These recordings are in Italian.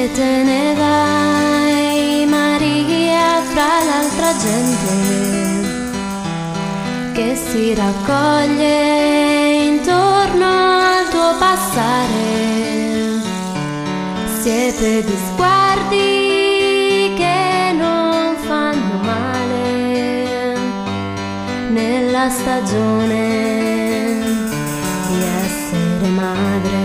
che te ne vai, Maria, fra l'altra gente che si raccoglie intorno al tuo passare, siepe di sguardi che non fanno male nella stagione di essere madre.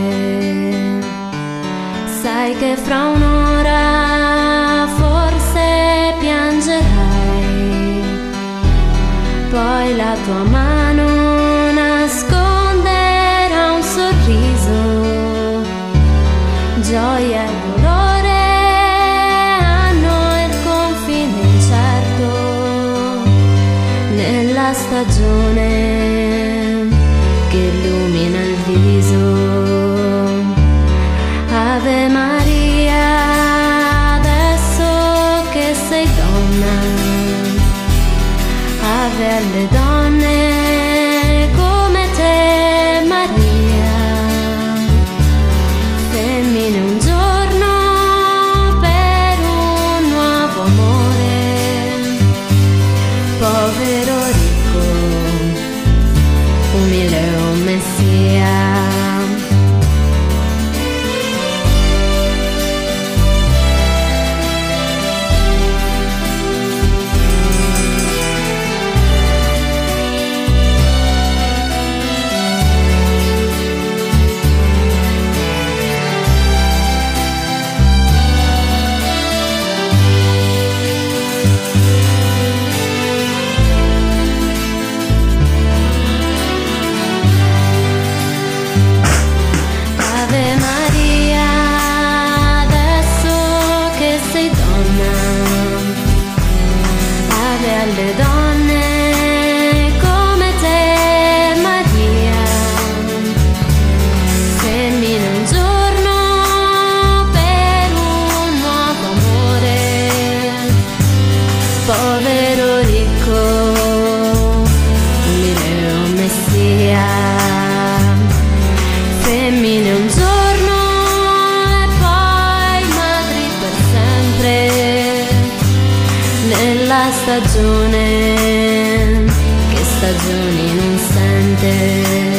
Sai che fra un'ora forse piangerai, poi la tua mano nasconderà un sorriso, gioia e dolore hanno il confine incerto nella stagione che illumina il viso. Ave Maria, adesso che sei donna, ave alle donne come te Maria, femmine un giorno per un nuovo amore, povero ricco, umile o messia. Ave Maria, adesso che sei donna, ave alle donne come te Maria, femmine un giorno per un nuovo amore, povero ricco, umile o messia, femmine un giorno e poi madri per sempre nella stagione che stagioni non sente.